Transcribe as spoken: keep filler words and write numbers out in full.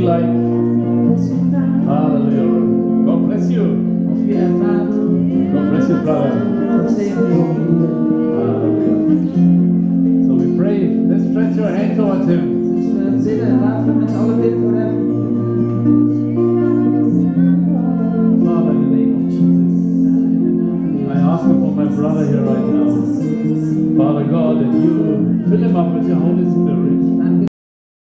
like. Hallelujah. God bless you. Als u ervaart. God bless you, brother. God zegen u. Hallelujah. So we pray. Let's stretch your hand towards him. Dus we bidden. Laten we met z'n allen bidden voor hem. Father, in the name of Jesus, I ask you for my brother here right now. Father God, that you fill him up with your Holy Spirit.